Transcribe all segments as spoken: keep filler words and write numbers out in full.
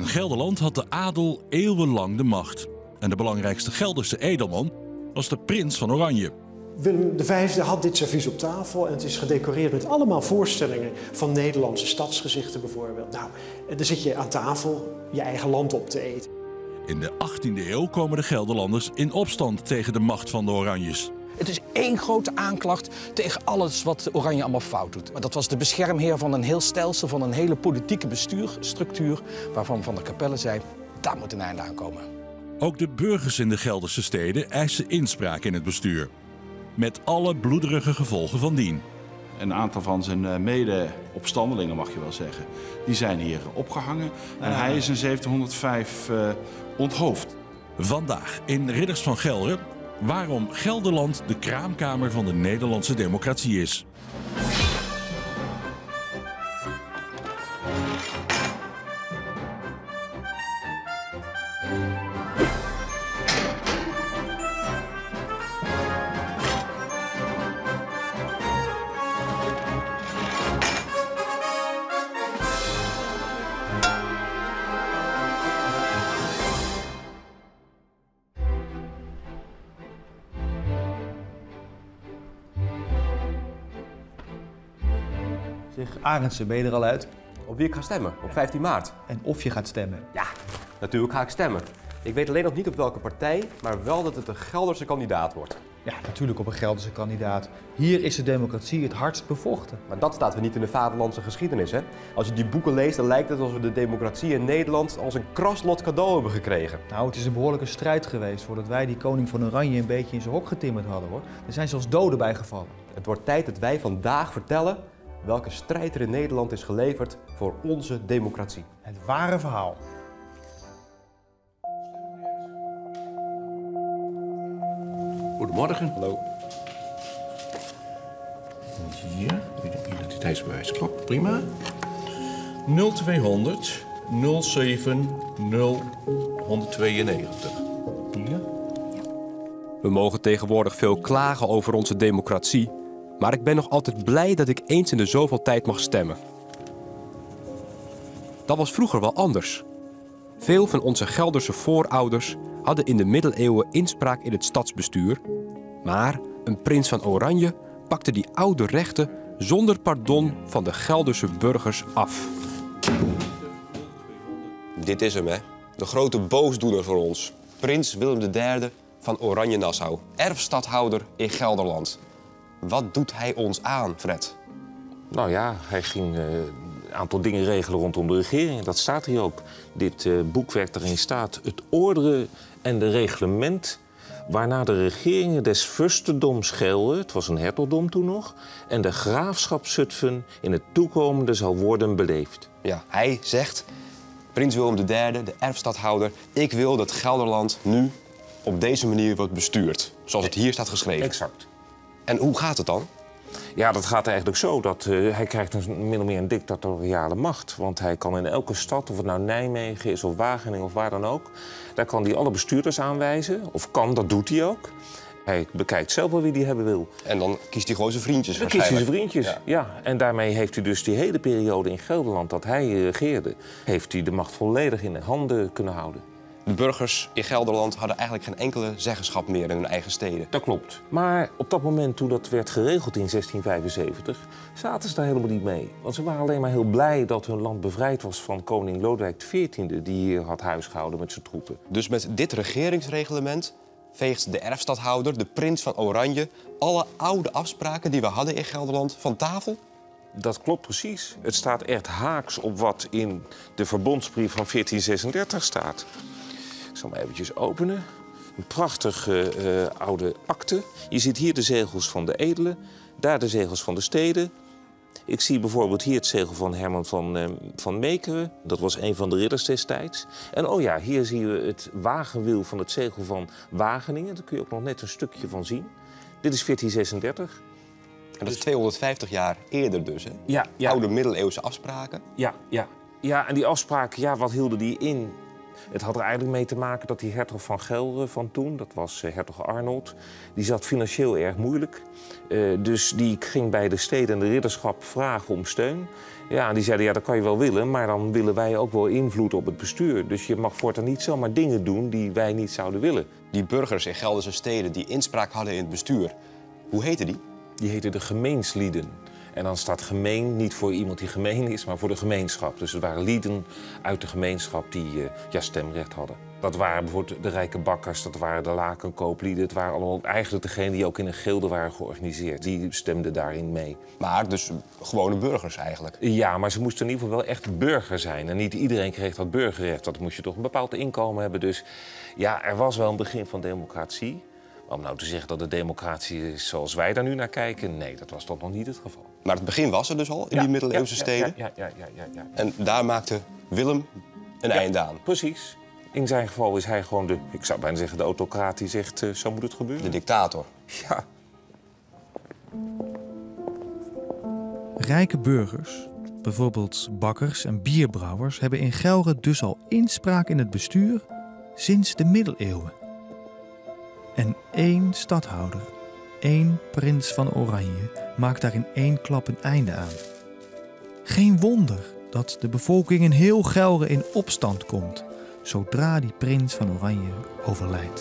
Gelderland had de adel eeuwenlang de macht. En de belangrijkste Gelderse edelman was de prins van Oranje. Willem de Vijfde had dit servies op tafel en het is gedecoreerd met allemaal voorstellingen van Nederlandse stadsgezichten bijvoorbeeld. Nou, dan zit je aan tafel je eigen land op te eten. In de achttiende eeuw komen de Gelderlanders in opstand tegen de macht van de Oranjes. Het is één grote aanklacht tegen alles wat Oranje allemaal fout doet. Maar dat was de beschermheer van een heel stelsel, van een hele politieke bestuurstructuur, waarvan Van der Capelle zei, daar moet een einde aan komen. Ook de burgers in de Gelderse steden eisen inspraak in het bestuur. Met alle bloederige gevolgen van dien. Een aantal van zijn mede-opstandelingen, mag je wel zeggen, die zijn hier opgehangen. En hij is in zeventienhonderdvijf uh, onthoofd. Vandaag in Ridders van Gelre waarom Gelderland de kraamkamer van de Nederlandse democratie is. Zeg, Arendsen, ben je er al uit? Op wie ik ga stemmen, op vijftien maart. En of je gaat stemmen? Ja, natuurlijk ga ik stemmen. Ik weet alleen nog niet op welke partij, maar wel dat het een Gelderse kandidaat wordt. Ja, natuurlijk op een Gelderse kandidaat. Hier is de democratie het hardst bevochten. Maar dat staat weer niet in de vaderlandse geschiedenis, hè? Als je die boeken leest, dan lijkt het alsof we de democratie in Nederland als een kraslot cadeau hebben gekregen. Nou, het is een behoorlijke strijd geweest voordat wij die koning van Oranje een beetje in zijn hok getimmerd hadden, hoor. Er zijn zelfs doden bijgevallen. Het wordt tijd dat wij vandaag vertellen welke strijd er in Nederland is geleverd voor onze democratie. Het ware verhaal. Goedemorgen. Hallo. Hier, identiteitsbewijs. Klopt, prima. nul tweehonderd nul zeven nul honderdtweeënnegentig. Hier. We mogen tegenwoordig veel klagen over onze democratie, maar ik ben nog altijd blij dat ik eens in de zoveel tijd mag stemmen. Dat was vroeger wel anders. Veel van onze Gelderse voorouders hadden in de middeleeuwen inspraak in het stadsbestuur, maar een prins van Oranje pakte die oude rechten zonder pardon van de Gelderse burgers af. Dit is hem, hè. De grote boosdoener voor ons. Prins Willem de Derde van Oranje-Nassau, erfstadhouder in Gelderland. Wat doet hij ons aan, Fred? Nou ja, hij ging uh, een aantal dingen regelen rondom de regering. Dat staat hier ook. Dit uh, boekwerk daarin staat het ordre en de reglement waarna de regeringen des Fürstendoms Gelre, het was een hertogdom toen nog, en de graafschap Zutphen in het toekomende zal worden beleefd. Ja, hij zegt, prins Willem de Derde, de erfstadhouder, ik wil dat Gelderland nu op deze manier wordt bestuurd. Zoals het hier staat geschreven. Exact. En hoe gaat het dan? Ja, dat gaat eigenlijk zo. Dat, uh, hij krijgt een, min of meer een dictatoriale macht. Want hij kan in elke stad, of het nou Nijmegen is of Wageningen of waar dan ook, daar kan hij alle bestuurders aanwijzen. Of kan, dat doet hij ook. Hij bekijkt zelf wel wie hij hebben wil. En dan kiest hij gewoon zijn vriendjes Dan kiest hij zijn vriendjes, ja. ja. En daarmee heeft hij dus die hele periode in Gelderland dat hij regeerde, heeft hij de macht volledig in de handen kunnen houden. De burgers in Gelderland hadden eigenlijk geen enkele zeggenschap meer in hun eigen steden. Dat klopt. Maar op dat moment, toen dat werd geregeld in zestien vijfenzeventig, zaten ze daar helemaal niet mee. Want ze waren alleen maar heel blij dat hun land bevrijd was van koning Lodewijk de veertiende... die hier had huisgehouden met zijn troepen. Dus met dit regeringsreglement veegt de erfstadhouder, de prins van Oranje, alle oude afspraken die we hadden in Gelderland van tafel? Dat klopt precies. Het staat echt haaks op wat in de verbondsbrief van veertien zesendertig staat. Ik zal hem eventjes openen. Een prachtige uh, oude akte. Je ziet hier de zegels van de edelen, daar de zegels van de steden. Ik zie bijvoorbeeld hier het zegel van Herman van, uh, van Meekeren. Dat was een van de ridders destijds. En oh ja, hier zien we het wagenwiel van het zegel van Wageningen. Daar kun je ook nog net een stukje van zien. Dit is veertien zesendertig. En dat is tweehonderdvijftig jaar eerder dus, hè? Ja, ja. Oude middeleeuwse afspraken. Ja, ja. Ja, en die afspraken, ja, wat hielden die in? Het had er eigenlijk mee te maken dat die hertog van Gelre van toen, dat was uh, hertog Arnold, die zat financieel erg moeilijk. Uh, dus die ging bij de steden en de ridderschap vragen om steun. Ja, en die zeiden, ja, dat kan je wel willen, maar dan willen wij ook wel invloed op het bestuur. Dus je mag voortaan niet zomaar dingen doen die wij niet zouden willen. Die burgers in Gelderse steden die inspraak hadden in het bestuur, hoe heette die? Die heten de gemeenslieden. En dan staat gemeen niet voor iemand die gemeen is, maar voor de gemeenschap. Dus het waren lieden uit de gemeenschap die uh, ja, stemrecht hadden. Dat waren bijvoorbeeld de rijke bakkers, dat waren de lakenkooplieden. Het waren allemaal eigenlijk degenen die ook in een gilde waren georganiseerd. Die stemden daarin mee. Maar dus gewone burgers eigenlijk? Ja, maar ze moesten in ieder geval wel echt burger zijn. En niet iedereen kreeg dat burgerrecht. Dat moest je toch een bepaald inkomen hebben. Dus ja, er was wel een begin van democratie. Om nou te zeggen dat de democratie is zoals wij daar nu naar kijken, nee, dat was toch nog niet het geval. Maar het begin was er dus al in ja, die middeleeuwse ja, steden? Ja, ja, ja, ja, ja, ja. En daar maakte Willem een ja, einde aan? Precies. In zijn geval is hij gewoon de, ik zou bijna zeggen, de autocraat die zegt, uh, zo moet het gebeuren. De dictator? Ja. Rijke burgers, bijvoorbeeld bakkers en bierbrouwers, hebben in Gelre dus al inspraak in het bestuur sinds de middeleeuwen. En één stadhouder, één prins van Oranje, maakt daar in één klap een einde aan. Geen wonder dat de bevolking in heel Gelre in opstand komt, zodra die prins van Oranje overlijdt.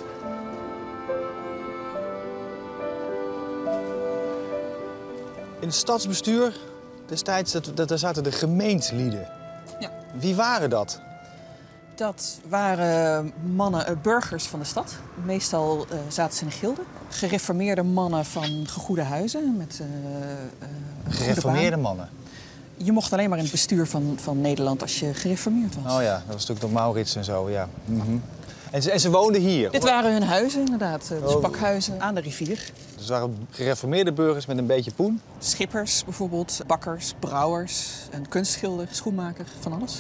In het stadsbestuur destijds, dat, dat, daar zaten de gemeenslieden. Ja. Wie waren dat? Dat waren mannen, uh, burgers van de stad. Meestal uh, zaten ze in een gilde. Gereformeerde mannen van gegoede huizen. Met, uh, uh, Gereformeerde mannen? Je mocht alleen maar in het bestuur van, van Nederland als je gereformeerd was. Oh ja, dat was natuurlijk door Maurits en zo, ja. Mm-hmm. en, ze, en ze woonden hier? Dit waren hun huizen, inderdaad. Dus oh. pakhuizen aan de rivier. Dus het waren gereformeerde burgers met een beetje poen? Schippers bijvoorbeeld, bakkers, brouwers, een kunstschilder, schoenmaker, van alles.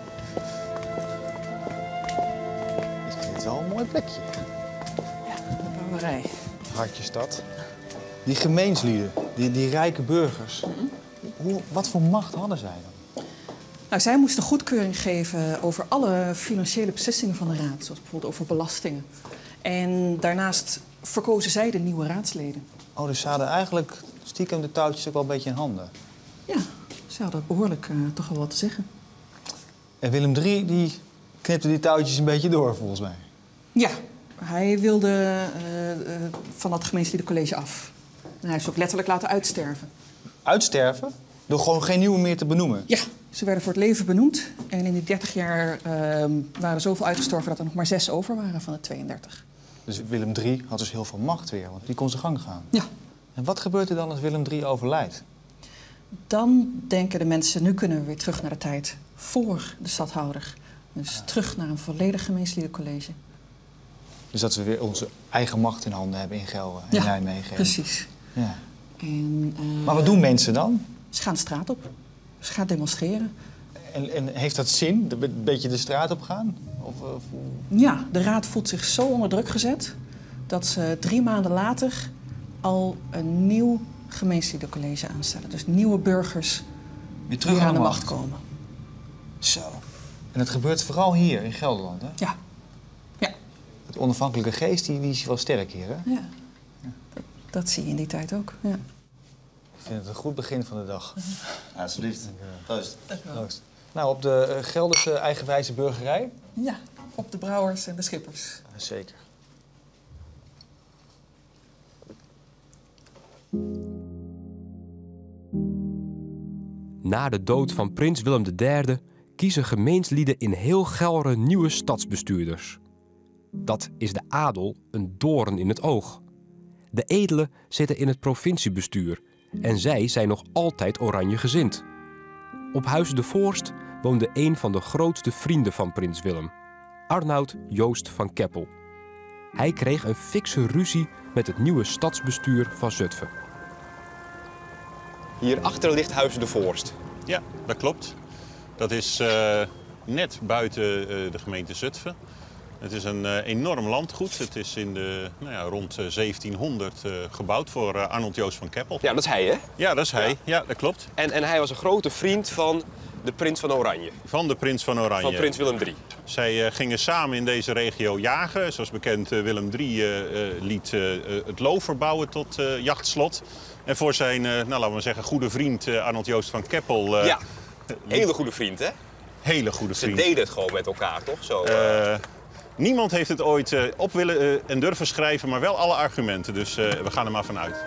Dit is wel een mooi plekje. Ja, de brouwerij. Hartjestad. Die gemeenslieden, die, die rijke burgers. Mm-hmm. Hoe, wat voor macht hadden zij dan? Nou, zij moesten goedkeuring geven over alle financiële beslissingen van de raad. Zoals bijvoorbeeld over belastingen. En daarnaast verkozen zij de nieuwe raadsleden. Oh, dus ze hadden eigenlijk stiekem de touwtjes ook wel een beetje in handen? Ja, ze hadden behoorlijk uh, toch wel wat te zeggen. En Willem de Derde die knipte die touwtjes een beetje door, volgens mij? Ja, hij wilde uh, uh, van dat gemeensliedencollege af. En hij heeft ze ook letterlijk laten uitsterven. Uitsterven? Door gewoon geen nieuwe meer te benoemen? Ja, ze werden voor het leven benoemd. En in die dertig jaar uh, waren er zoveel uitgestorven dat er nog maar zes over waren van de tweeëndertig. Dus Willem de Derde had dus heel veel macht weer, want die kon zijn gang gaan. Ja. En wat gebeurt er dan als Willem de Derde overlijdt? Dan denken de mensen, nu kunnen we weer terug naar de tijd voor de stadhouder. Dus ja. terug naar een volledig gemeensliedencollege. Dus dat we weer onze eigen macht in handen hebben in Gelre en ja, Nijmegen. Precies. Ja. En, uh, maar wat doen mensen dan? Ze gaan de straat op. Ze gaan demonstreren. En, en heeft dat zin, een beetje de straat op gaan? Of, of... Ja, de raad voelt zich zo onder druk gezet dat ze drie maanden later al een nieuw gemeensliedencollege aanstellen. Dus nieuwe burgers weer terug die aan de de macht komen. Zo. En dat gebeurt vooral hier in Gelderland, hè? Ja. ja. Het onafhankelijke geest die, die is wel sterk hier, hè? Ja. ja. Dat, dat zie je in die tijd ook, ja. Ik vind het een goed begin van de dag. Ja, alsjeblieft. Proost. Proost. Nou, op de uh, Gelderse eigenwijze burgerij? Ja, op de brouwers en de schippers. Ja, zeker. Na de dood van prins Willem de Derde kiezen gemeenslieden in heel Gelre nieuwe stadsbestuurders. Dat is de adel een doorn in het oog. De edelen zitten in het provinciebestuur en zij zijn nog altijd oranjegezind. Op Huis de Voorst woonde een van de grootste vrienden van prins Willem, Arnoud Joost van Keppel. Hij kreeg een fikse ruzie met het nieuwe stadsbestuur van Zutphen. Hierachter ligt Huis de Voorst. Ja, dat klopt. Dat is uh, net buiten uh, de gemeente Zutphen. Het is een uh, enorm landgoed. Het is in de, nou ja, rond uh, zeventienhonderd uh, gebouwd voor uh, Arnold Joost van Keppel. Ja, dat is hij, hè? Ja, dat is hij. Ja, ja dat klopt. En, en hij was een grote vriend van de prins van Oranje. Van de prins van Oranje. Van prins Willem de derde. Zij uh, gingen samen in deze regio jagen. Zoals bekend, uh, Willem de derde uh, uh, liet uh, het Loo verbouwen tot uh, jachtslot. En voor zijn, uh, nou, laten we zeggen, goede vriend uh, Arnold Joost van Keppel... Uh, ja, hele goede vriend, hè? Hele goede vriend. Ze deden het gewoon met elkaar, toch? Zo, uh... Uh, niemand heeft het ooit uh, op willen uh, en durven schrijven, maar wel alle argumenten. Dus uh, we gaan er maar vanuit.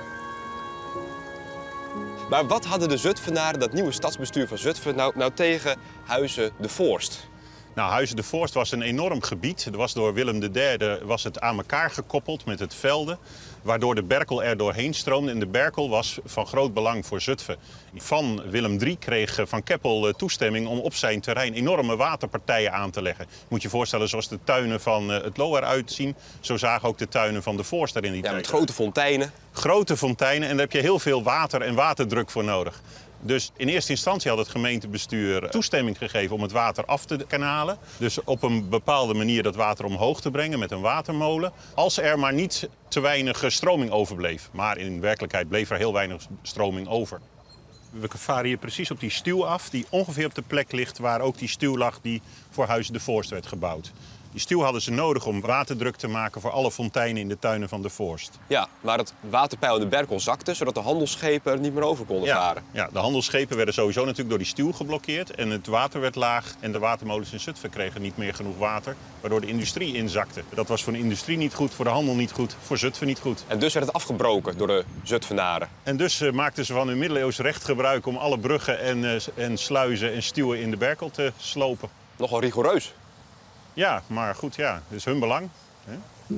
Maar wat hadden de Zutphenaren, dat nieuwe stadsbestuur van Zutphen, nou, nou tegen Huize de Voorst? Nou, Huize de Voorst was een enorm gebied. Er was door Willem de derde was het aan elkaar gekoppeld met het Velde, waardoor de Berkel er doorheen stroomde. En de Berkel was van groot belang voor Zutphen. Van Willem de derde kreeg Van Keppel toestemming om op zijn terrein enorme waterpartijen aan te leggen. Je moet je voorstellen, zoals de tuinen van het Loo eruit zien, zo zagen ook de tuinen van de Voorst er in die tijd. Ja, met grote fonteinen. Grote fonteinen, en daar heb je heel veel water en waterdruk voor nodig. Dus in eerste instantie had het gemeentebestuur toestemming gegeven om het water af te kanalen. Dus op een bepaalde manier dat water omhoog te brengen met een watermolen. Als er maar niet te weinig stroming overbleef. Maar in werkelijkheid bleef er heel weinig stroming over. We varen hier precies op die stuw af, die ongeveer op de plek ligt waar ook die stuw lag die voor Huize de Voorst werd gebouwd. Die stuw hadden ze nodig om waterdruk te maken voor alle fonteinen in de tuinen van de Voorst. Ja, waar het waterpeil in de Berkel zakte, zodat de handelsschepen er niet meer over konden ja, varen. Ja, de handelsschepen werden sowieso natuurlijk door die stuw geblokkeerd. En het water werd laag en de watermolens in Zutphen kregen niet meer genoeg water, waardoor de industrie inzakte. Dat was voor de industrie niet goed, voor de handel niet goed, voor Zutphen niet goed. En dus werd het afgebroken door de Zutphenaren. En dus uh, maakten ze van hun middeleeuws recht gebruik om alle bruggen en, uh, en sluizen en stuwen in de Berkel te slopen. Nogal rigoureus. Ja, maar goed, ja, het is hun belang. Hè?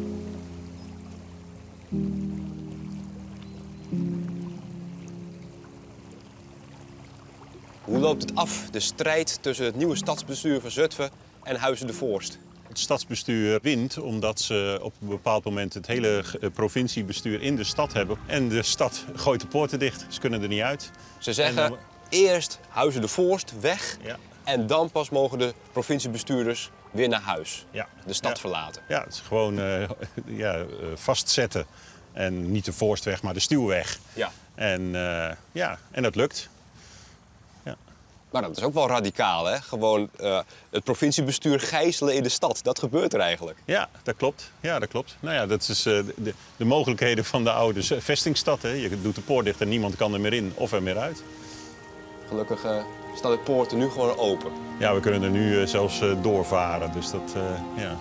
Hoe loopt het af, de strijd tussen het nieuwe stadsbestuur van Zutphen en Huize de Voorst? Het stadsbestuur wint omdat ze op een bepaald moment het hele provinciebestuur in de stad hebben. En de stad gooit de poorten dicht, ze kunnen er niet uit. Ze zeggen dan... eerst Huize de Voorst weg, ja. En dan pas mogen de provinciebestuurders weer naar huis, ja. de stad ja. verlaten. Ja, het is gewoon uh, ja, uh, vastzetten. En niet de Voorst weg, maar de stuw weg. Ja. En, uh, ja, en dat lukt. Ja. Maar dat is ook wel radicaal, hè? Gewoon uh, het provinciebestuur gijzelen in de stad. Dat gebeurt er eigenlijk. Ja, dat klopt. Ja, dat klopt. Nou ja, dat is uh, de, de mogelijkheden van de oude vestingstad. Hè. Je doet de poort dicht en niemand kan er meer in of er meer uit. Gelukkig uh, staan de poorten nu gewoon open. Ja, we kunnen er nu uh, zelfs uh, doorvaren. Dus dat, uh, ja.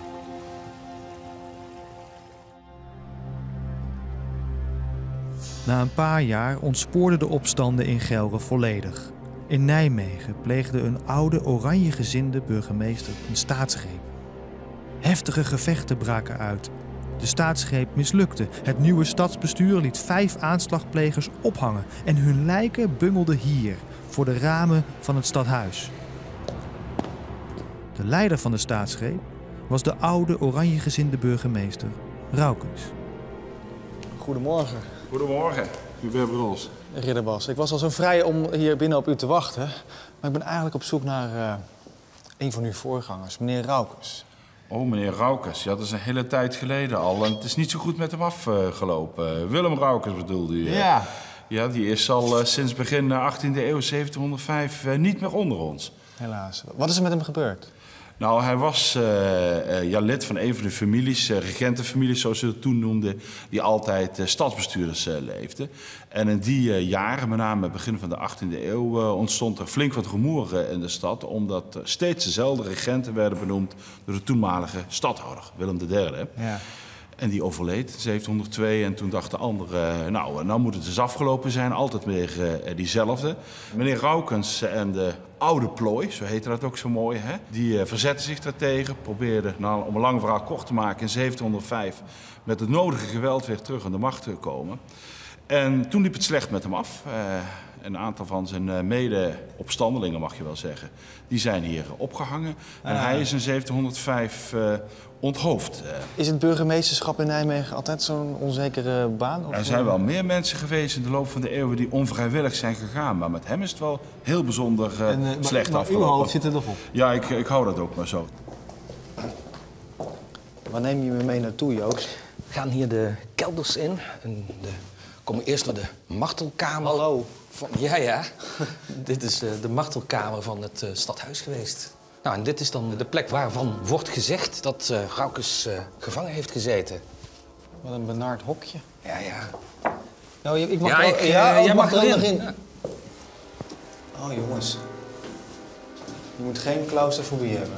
Na een paar jaar ontspoorden de opstanden in Gelre volledig. In Nijmegen pleegde een oude oranjegezinde burgemeester een staatsgreep. Heftige gevechten braken uit. De staatsgreep mislukte. Het nieuwe stadsbestuur liet vijf aanslagplegers ophangen en hun lijken bungelden hier, voor de ramen van het stadhuis. De leider van de staatsgreep was de oude oranjegezinde burgemeester Raukens. Goedemorgen. Goedemorgen, Hubert Brols. Ridder Bas, ik was al zo vrij om hier binnen op u te wachten. Maar ik ben eigenlijk op zoek naar uh, een van uw voorgangers, meneer Raukens. Oh, meneer Raukens. Ja, dat is een hele tijd geleden al. En het is niet zo goed met hem afgelopen. Uh, Willem Raukens bedoelde u? Ja. Ja, die is al uh, sinds begin achttiende eeuw, zeventienhonderdvijf, uh, niet meer onder ons. Helaas. Wat is er met hem gebeurd? Nou, hij was uh, uh, ja, lid van een van de families, uh, regentenfamilies zoals ze het toen noemden, die altijd uh, stadsbestuurders uh, leefden. En in die uh, jaren, met name begin van de achttiende eeuw, uh, ontstond er flink wat rumoer uh, in de stad, omdat uh, steeds dezelfde regenten werden benoemd door de toenmalige stadhouder, Willem de derde. Ja. En die overleed in zeventienhonderdtwee en toen dachten anderen, nou, nou moet het dus afgelopen zijn. Altijd weer uh, diezelfde. Meneer Raukens en de oude plooi, zo heette dat ook zo mooi, hè? Die uh, verzetten zich daartegen. Probeerden, nou, om een lang verhaal kort te maken, in zeventienhonderdvijf met het nodige geweld weer terug aan de macht te komen. En toen liep het slecht met hem af. Uh, een aantal van zijn mede-opstandelingen, mag je wel zeggen, die zijn hier opgehangen. En ah. hij is in zeventienhonderdvijf uh, onthoofd. Is het burgemeesterschap in Nijmegen altijd zo'n onzekere baan? Of er zijn wel meer mensen geweest in de loop van de eeuwen die onvrijwillig zijn gegaan. Maar met hem is het wel heel bijzonder uh, en, uh, slecht maar, afgelopen. Maar uw hoofd zit er nog op? Ja, ik, ik hou dat ook maar zo. Waar neem je me mee naartoe, Joost? We gaan hier de kelders in. En de, komen eerst door de martelkamer. Hallo, Van, ja, ja. Dit is uh, de martelkamer van het uh, stadhuis geweest. Nou, en dit is dan de plek waarvan wordt gezegd dat uh, Raukes uh, gevangen heeft gezeten. Wat een benard hokje. Ja, ja. Nou, ik mag ja, wel, ik, uh, ja, jij mag er erin. nog in. Ja. Oh, jongens. Je moet geen claustrofobie hebben.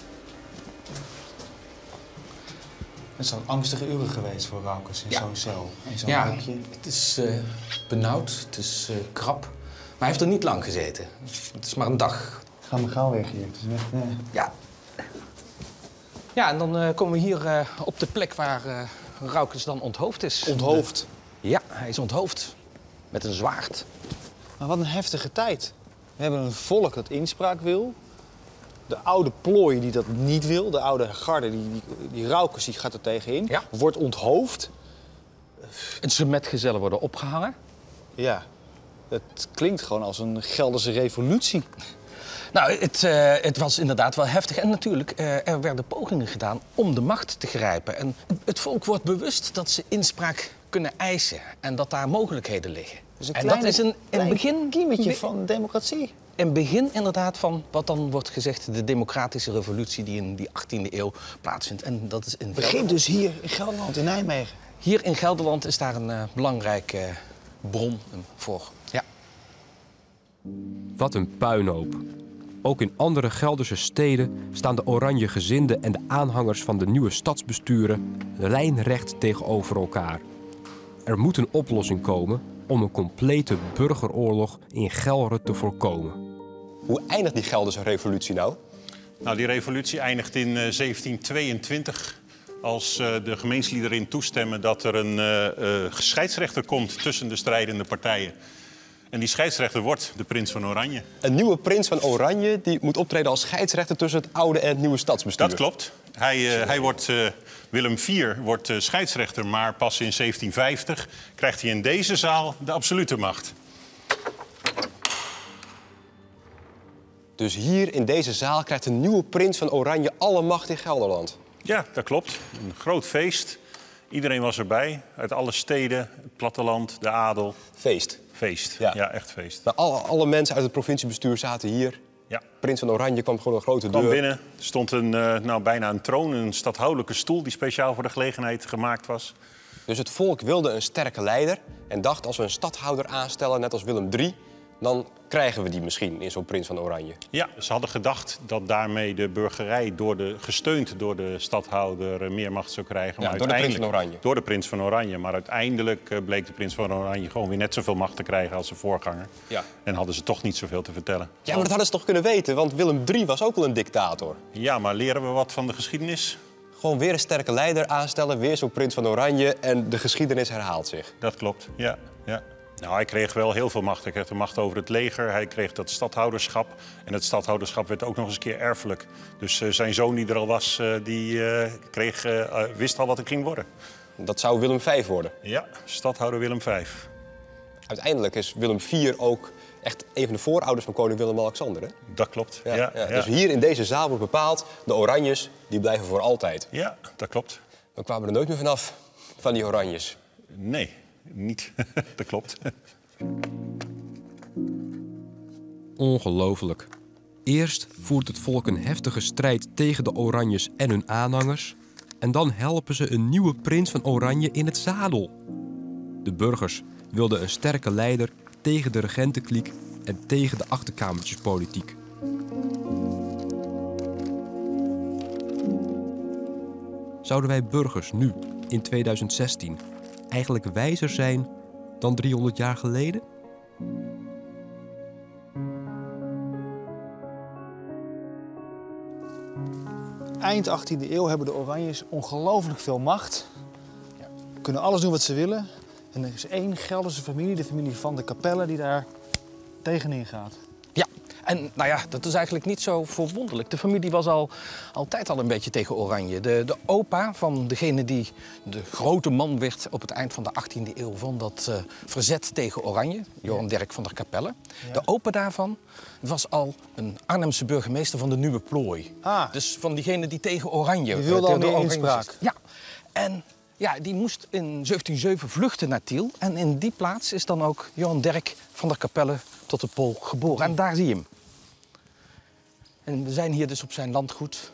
Het zijn angstige uren geweest voor Raukes in Ja. zo'n cel. In zo'n Ja, hokje. het is uh, benauwd, het is uh, krap. Maar hij heeft er niet lang gezeten. Het is maar een dag. Ga maar gauw weg hier. Het is echt, uh... Ja. Ja, en dan uh, komen we hier uh, op de plek waar uh, Raukes dan onthoofd is. Onthoofd? Ja, hij is onthoofd. Met een zwaard. Maar wat een heftige tijd. We hebben een volk dat inspraak wil. De oude plooi die dat niet wil. De oude garde, die, die, die Raukes, die gaat er tegenin. Ja. Wordt onthoofd. En zijn metgezellen worden opgehangen. Ja. Het klinkt gewoon als een Gelderse revolutie. Nou, het, uh, het was inderdaad wel heftig. En natuurlijk, uh, er werden pogingen gedaan om de macht te grijpen. En het volk wordt bewust dat ze inspraak kunnen eisen. En dat daar mogelijkheden liggen. Dus een en kleine, dat is een, een begin... kiemetje van democratie. Een begin inderdaad van wat dan wordt gezegd de democratische revolutie die in die achttiende eeuw plaatsvindt. En dat is in begint dus hier in Gelderland, in Nijmegen. Hier in Gelderland is daar een uh, belangrijke uh, bron voor. Ja. Wat een puinhoop. Ook in andere Gelderse steden staan de Oranjegezinden en de aanhangers van de nieuwe stadsbesturen lijnrecht tegenover elkaar. Er moet een oplossing komen om een complete burgeroorlog in Gelre te voorkomen. Hoe eindigt die Gelderse revolutie nou? Nou, die revolutie eindigt in uh, zeventien tweeëntwintig... als uh, de gemeenslieden erin toestemmen dat er een uh, uh, scheidsrechter komt tussen de strijdende partijen. En die scheidsrechter wordt de prins van Oranje. Een nieuwe prins van Oranje die moet optreden als scheidsrechter tussen het oude en het nieuwe stadsbestuur. Dat klopt. Hij, uh, hij wordt, uh, Willem de vierde wordt uh, scheidsrechter, maar pas in zeventien vijftig krijgt hij in deze zaal de absolute macht. Dus hier in deze zaal krijgt een nieuwe prins van Oranje alle macht in Gelderland. Ja, dat klopt. Een groot feest. Iedereen was erbij. Uit alle steden, het platteland, de adel. Feest. Feest, ja, ja echt feest. Nou, alle, alle mensen uit het provinciebestuur zaten hier. Ja. Prins van Oranje kwam gewoon een grote kwam deur. binnen. Er stond een, uh, nou, bijna een troon, een stadhoudelijke stoel die speciaal voor de gelegenheid gemaakt was. Dus het volk wilde een sterke leider en dacht als we een stadhouder aanstellen, net als Willem de derde, dan krijgen we die misschien in zo'n prins van Oranje. Ja, ze hadden gedacht dat daarmee de burgerij, door de, gesteund door de stadhouder, meer macht zou krijgen. Ja, maar door de prins uiteindelijk- van Oranje. Door de prins van Oranje. Maar uiteindelijk uh, bleek de prins van Oranje gewoon weer net zoveel macht te krijgen als zijn voorganger. Ja. En hadden ze toch niet zoveel te vertellen. Ja, maar dat hadden ze toch kunnen weten, want Willem de derde was ook wel een dictator. Ja, maar leren we wat van de geschiedenis? Gewoon weer een sterke leider aanstellen, weer zo'n prins van Oranje en de geschiedenis herhaalt zich. Dat klopt, ja. ja. Nou, hij kreeg wel heel veel macht. Hij kreeg de macht over het leger, hij kreeg dat stadhouderschap. En het stadhouderschap werd ook nog eens een keer erfelijk. Dus uh, zijn zoon die er al was, uh, die uh, kreeg, uh, wist al wat het ging worden. Dat zou Willem de vijfde worden. Ja, stadhouder Willem de vijfde. Uiteindelijk is Willem de vierde ook echt een van de voorouders van koning Willem-Alexander, hè? Dat klopt, ja. Ja, ja, ja. Dus hier in deze zaal wordt bepaald, de Oranjes, die blijven voor altijd. Ja, dat klopt. Dan kwamen we er nooit meer vanaf, van die Oranjes. Nee, niet. Dat klopt. Ongelooflijk. Eerst voert het volk een heftige strijd tegen de Oranjes en hun aanhangers. En dan helpen ze een nieuwe prins van Oranje in het zadel. De burgers wilden een sterke leider tegen de regentenkliek en tegen de achterkamertjespolitiek. Zouden wij burgers nu, in tweeduizend zestien, eigenlijk wijzer zijn dan driehonderd jaar geleden? Eind achttiende eeuw hebben de Oranjes ongelooflijk veel macht. Kunnen alles doen wat ze willen. En er is één Gelderse familie, de familie Van de Capelle, die daar tegenin gaat. Ja, en nou ja, dat is eigenlijk niet zo verwonderlijk. De familie was al altijd al een beetje tegen Oranje. De, de opa van degene die de grote man werd op het eind van de achttiende eeuw van dat uh, verzet tegen Oranje, Johan Derk van der Capelle. Ja. De opa daarvan was al een Arnhemse burgemeester van de Nieuwe Plooi. Ah. Dus van diegene die tegen Oranje... Die wilde uh, al meer Oranje inspraak. was. Ja, en Ja, die moest in zeventien zeven vluchten naar Tiel. En in die plaats is dan ook Johan Derk van der Capelle tot de Pol geboren. En daar zie je hem. En we zijn hier dus op zijn landgoed.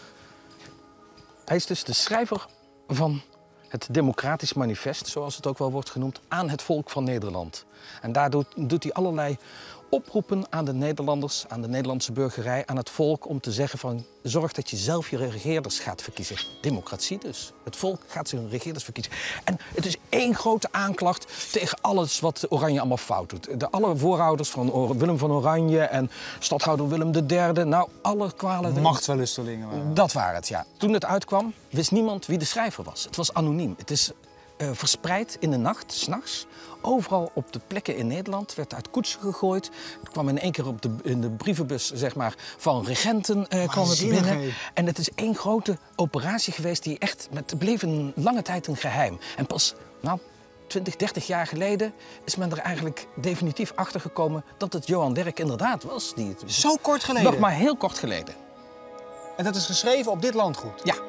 Hij is dus de schrijver van het Democratisch Manifest, zoals het ook wel wordt genoemd, aan het volk van Nederland. En daar doet, doet hij allerlei oproepen aan de Nederlanders, aan de Nederlandse burgerij, aan het volk om te zeggen van zorg dat je zelf je regeerders gaat verkiezen. Democratie dus. Het volk gaat zijn regeerders verkiezen. En het is één grote aanklacht tegen alles wat Oranje allemaal fout doet. De alle voorouders van Willem van Oranje en stadhouder Willem de derde, nou alle kwalen... Machtswellustelingen waren. Dat waren het, ja. Toen het uitkwam, wist niemand wie de schrijver was. Het was anoniem. Het is uh, verspreid in de nacht, 's nachts. Overal op de plekken in Nederland werd uit koetsen gegooid. Het kwam in één keer op de, in de brievenbus zeg maar, van regenten uh, kwam het binnen. He. En het is één grote operatie geweest die echt... Het bleef een lange tijd een geheim. En pas nou, twintig, dertig jaar geleden is men er eigenlijk definitief achter gekomen dat het Johan Derk inderdaad was. Die het... Zo kort geleden? Nog maar heel kort geleden. En dat is geschreven op dit landgoed? Ja.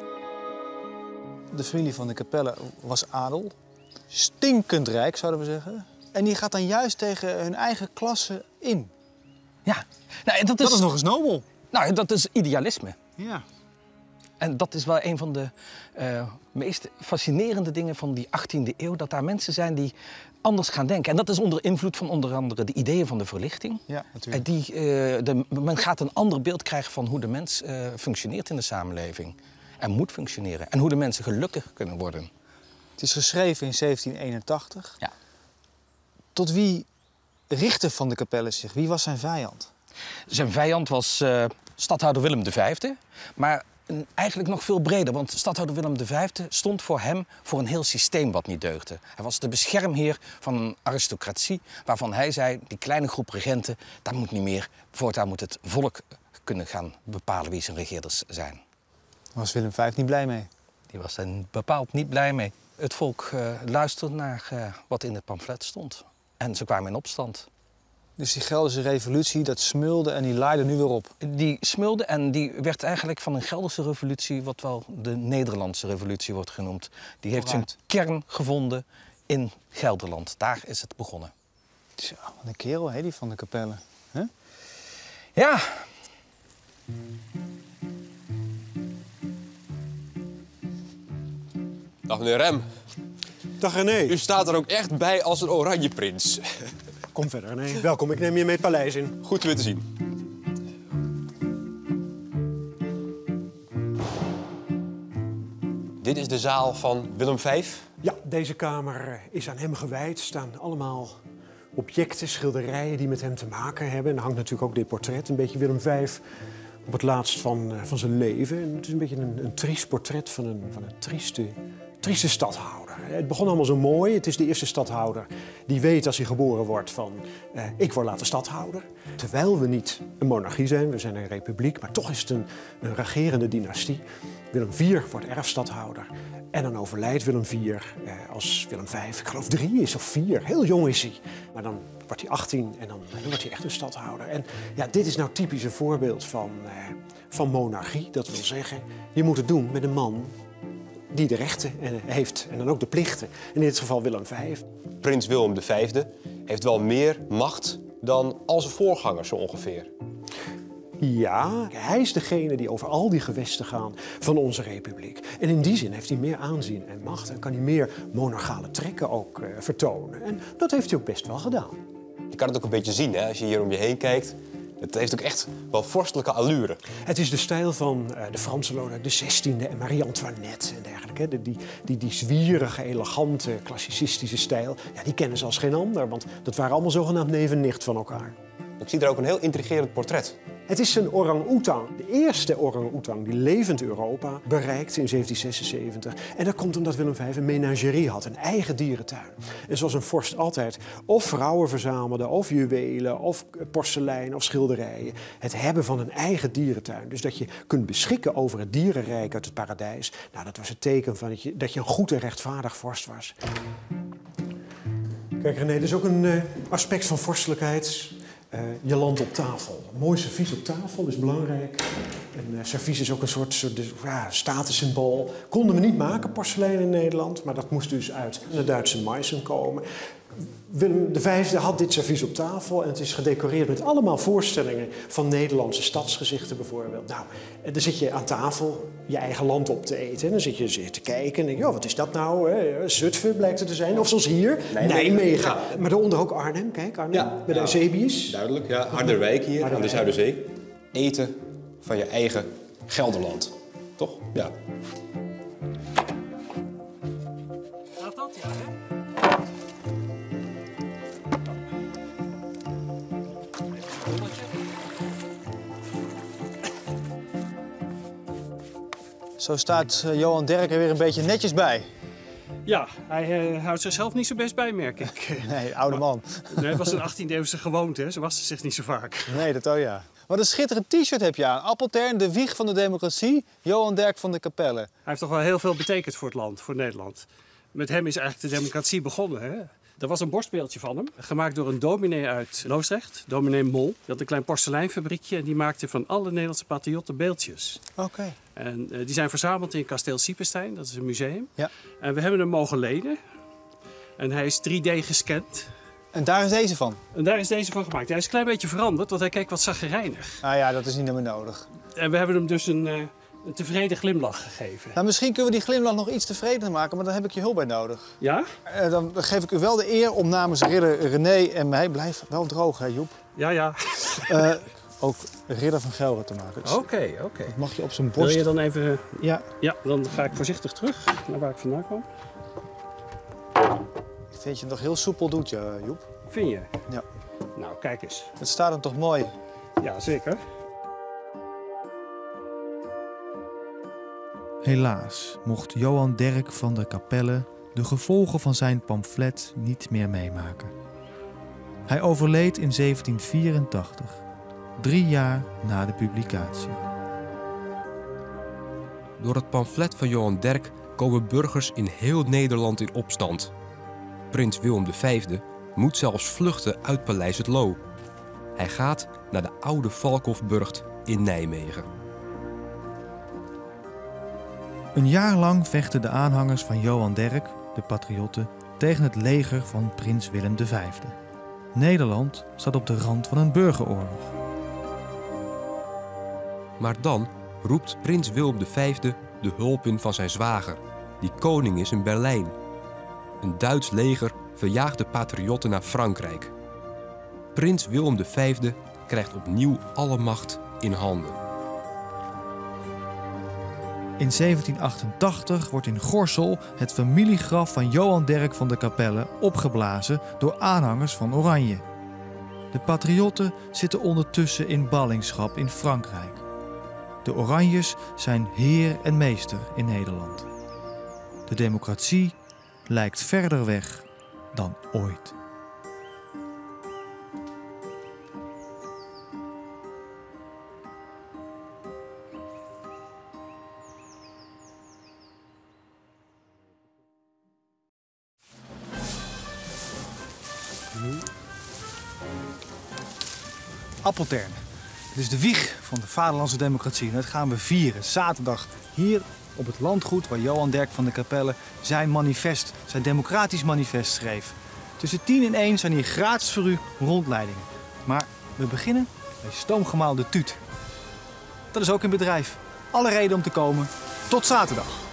De familie van de Capelle was adel. Stinkend rijk, zouden we zeggen. En die gaat dan juist tegen hun eigen klasse in. Ja. Nou, dat, is, dat is nog eens nobel. Nou, dat is idealisme. Ja. En dat is wel een van de uh, meest fascinerende dingen van die achttiende eeuw. Dat daar mensen zijn die anders gaan denken. En dat is onder invloed van onder andere de ideeën van de verlichting. Ja, natuurlijk. Die, uh, de, men gaat een ander beeld krijgen van hoe de mens uh, functioneert in de samenleving. En moet functioneren. En hoe de mensen gelukkig kunnen worden. Het is geschreven in zeventien eenentachtig. Ja. Tot wie richtte Van der Capelle zich? Wie was zijn vijand? Zijn vijand was uh, stadhouder Willem de vijfde. Maar uh, eigenlijk nog veel breder. Want stadhouder Willem de vijfde stond voor hem voor een heel systeem wat niet deugde. Hij was de beschermheer van een aristocratie. Waarvan hij zei, die kleine groep regenten, dat moet niet meer. Voortaan moet het volk kunnen gaan bepalen wie zijn regeerders zijn. Daar was Willem de vijfde niet blij mee? Die was er bepaald niet blij mee. Het volk uh, luisterde naar uh, wat in het pamflet stond. En ze kwamen in opstand. Dus die Gelderse revolutie, dat smulde en die laaide nu weer op? Die smulde en die werd eigenlijk van een Gelderse revolutie... wat wel de Nederlandse revolutie wordt genoemd. Die heeft Vooruit. zijn kern gevonden in Gelderland. Daar is het begonnen. Tja, wat een kerel, hè, die Van der Capelle. Huh? Ja. Dag meneer Rem. Dag René. U staat er ook echt bij als een oranje prins. Kom verder René. Welkom, ik neem je mee het paleis in. Goed u weer te zien. Dit is de zaal van Willem vijf. Ja, deze kamer is aan hem gewijd. Er staan allemaal objecten, schilderijen die met hem te maken hebben. En er hangt natuurlijk ook dit portret, een beetje Willem vijf... op het laatst van, uh, van zijn leven. En het is een beetje een, een triest portret van een, van een trieste, trieste stadhouder. Het begon allemaal zo mooi. Het is de eerste stadhouder die weet als hij geboren wordt van... Uh, ik word later stadhouder. Terwijl we niet een monarchie zijn, we zijn een republiek... maar toch is het een, een regerende dynastie. Willem de vierde wordt erfstadhouder. En dan overlijdt Willem de vierde uh, als Willem vijf, ik geloof drie is of vier. Heel jong is hij. Maar dan wordt hij achttien en dan, dan wordt hij echt een stadhouder. En ja, dit is nou typisch een voorbeeld van, uh, van monarchie. Dat wil zeggen, je moet het doen met een man die de rechten heeft en dan ook de plichten. In dit geval Willem vijf. Prins Willem de vijfde heeft wel meer macht dan al zijn voorgangers zo ongeveer. Ja, hij is degene die over al die gewesten gaan van onze republiek. En in die zin heeft hij meer aanzien en macht en kan hij meer monarchale trekken ook uh, vertonen. En dat heeft hij ook best wel gedaan. Je kan het ook een beetje zien hè, als je hier om je heen kijkt. Het heeft ook echt wel vorstelijke allure. Het is de stijl van uh, de Franse Lodewijk de zestiende en Marie-Antoinette en dergelijke. Die, die, die, die zwierige, elegante, klassicistische stijl, ja, die kennen ze als geen ander. Want dat waren allemaal zogenaamd neef en nicht van elkaar. Ik zie er ook een heel intrigerend portret. Het is een orang-oetang, de eerste orang-oetang die levend Europa bereikte in zeventien zesenzeventig. En dat komt omdat Willem vijf een menagerie had, een eigen dierentuin. En zoals een vorst altijd of vrouwen verzamelde, of juwelen, of porselein, of schilderijen. Het hebben van een eigen dierentuin. Dus dat je kunt beschikken over het dierenrijk uit het paradijs. Nou, dat was het teken van dat je, dat je een goed en rechtvaardig vorst was. Kijk René, dat is ook een uh, aspect van vorstelijkheid. Uh, je land op tafel. Een mooi servies op tafel is belangrijk. En uh, servies is ook een soort, soort dus, ja, statussymbool. Konden we niet maken, porselein in Nederland, maar dat moest dus uit de Duitse Meissen komen. Willem de Vijfde had dit servies op tafel en het is gedecoreerd met allemaal voorstellingen van Nederlandse stadsgezichten bijvoorbeeld. Nou, en dan zit je aan tafel je eigen land op te eten en dan zit je te kijken en denk je, oh, wat is dat nou? Hè? Zutphen blijkt het te zijn, of zoals hier, Nijmegen. Nijmegen. Ja. Maar daaronder ook Arnhem, kijk, Arnhem, ja, met de Eusebius. Duidelijk, ja. Harderwijk hier, Harderwijk. Aan de Zuiderzee. Eten van je eigen Gelderland, toch? Ja. Gaat dat, ja, hè? Zo staat uh, Johan Derk er weer een beetje netjes bij. Ja, hij uh, houdt zichzelf niet zo best bij, merk ik. Nee, oude man. Nee, het was een achttiende-eeuwse gewoonte, hè. Zo was het zich niet zo vaak. Nee, dat ook ja. Wat een schitterend t-shirt heb je aan. Appeltern, de wieg van de democratie, Johan Derk van de Capelle. Hij heeft toch wel heel veel betekend voor het land, voor Nederland. Met hem is eigenlijk de democratie begonnen, hè. Er was een borstbeeldje van hem, gemaakt door een dominee uit Loosdrecht, dominee Mol. Die had een klein porseleinfabriekje en die maakte van alle Nederlandse patriotten beeldjes. Oké. Okay. En uh, die zijn verzameld in kasteel Siepenstein, dat is een museum. Ja. En we hebben hem mogen lenen. En hij is drie D gescand. En daar is deze van? En daar is deze van gemaakt. Hij is een klein beetje veranderd, want hij keek wat chagrijnig. Ah ja, dat is niet meer nodig. En we hebben hem dus een, uh, een tevreden glimlach gegeven. Nou, misschien kunnen we die glimlach nog iets tevredener maken, maar dan heb ik je hulp bij nodig. Ja? Uh, dan geef ik u wel de eer om namens ridder René en mij, blijf wel droog hè Joep. Ja, ja. Uh, ook ridder van Gelre te maken. Oké, oké. Okay, okay. Dat mag je op zijn borst. Wil je dan even... Ja. Ja, dan ga ik voorzichtig terug naar waar ik vandaan kwam. Ik vind je het nog heel soepel doet, ja, Joep. Vind je? Ja. Nou, kijk eens. Het staat hem toch mooi? Ja, zeker. Helaas mocht Johan Derk van der Capelle de gevolgen van zijn pamflet niet meer meemaken. Hij overleed in zeventien vierentachtig, drie jaar na de publicatie. Door het pamflet van Johan Derk komen burgers in heel Nederland in opstand. Prins Willem de Vijfde moet zelfs vluchten uit Paleis het Loo. Hij gaat naar de oude Valkhofburcht in Nijmegen. Een jaar lang vechten de aanhangers van Johan Derk, de patriotten, tegen het leger van prins Willem de Vijfde. Nederland staat op de rand van een burgeroorlog. Maar dan roept prins Willem de Vijfde de hulp in van zijn zwager, die koning is in Berlijn. Een Duits leger verjaagt de patriotten naar Frankrijk. Prins Willem de Vijfde krijgt opnieuw alle macht in handen. In zeventien achtentachtig wordt in Gorssel het familiegraf van Johan Derk van der Capelle opgeblazen door aanhangers van Oranje. De patriotten zitten ondertussen in ballingschap in Frankrijk. De Oranjes zijn heer en meester in Nederland. De democratie lijkt verder weg dan ooit. Appeltern. Het is de wieg van de vaderlandse democratie en dat gaan we vieren zaterdag hier op het landgoed waar Johan Derk van der Capelle zijn manifest, zijn democratisch manifest schreef. Tussen tien en één zijn hier gratis voor u rondleidingen. Maar we beginnen bij Stoomgemaal de Tuut. Dat is ook in bedrijf. Alle reden om te komen. Tot zaterdag.